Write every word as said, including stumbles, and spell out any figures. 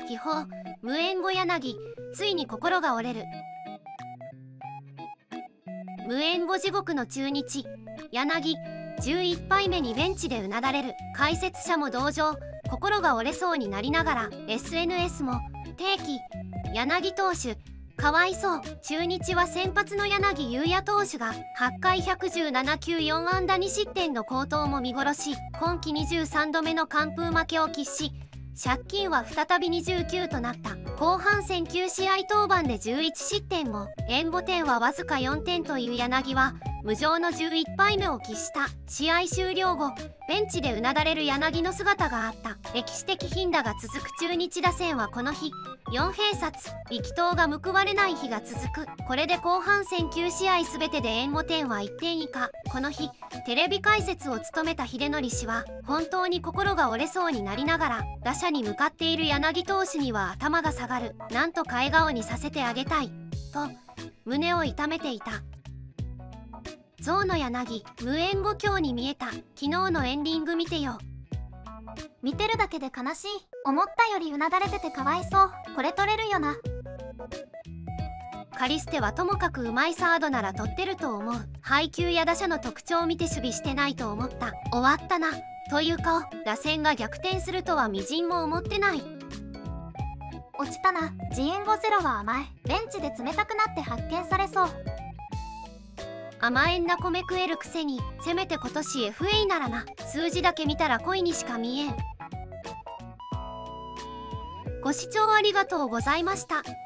秘宝無縁語柳、ついに心が折れる。無縁語地獄の中日柳、じゅういっぱいめにベンチでうなだれる。解説者も同情、心が折れそうになりながら エスエヌエス も定期柳投手かわいそう。中日は先発の柳裕也投手がはちかいひゃくじゅうななきゅうよんあんだにしってんの好投も見殺し、今季にじゅうさんどめの完封負けを喫し、借金は再びにじゅうきゅうとなった。後半戦きゅうしあい登板でじゅういちしってんも援護点はわずかよんてんという柳は無情のじゅういっぱいめを喫した。試合終了後ベンチでうなだれる柳の姿があった。歴史的頻打が続く中日打線はこの日よん併殺、力投が報われない日が続く。これで後半戦きゅうしあい全てで援護点はいってん以下。この日テレビ解説を務めた秀則氏は本当に心が折れそうになりながら打者に向かっている柳投手には頭が下がる、なんとか笑顔にさせてあげたいと胸を痛めていた。象の柳無縁語境に見えた。昨日のエンディング見てよ。 見てるだけで悲しい。思ったよりうなだれててかわいそう。これ取れるよな。 カリステはともかくうまいサードなら取ってると思う。配球や打者の特徴を見て守備してないと思った。終わったなという顔。打線が逆転するとはみじんも思ってない。 落ちたな。ジエンゴゼロは甘え。ベンチで冷たくなって発見されそう。 甘えんな米食えるくせにせめて今年 エフエー ならな。数字だけ見たら恋にしか見えん。ご視聴ありがとうございました。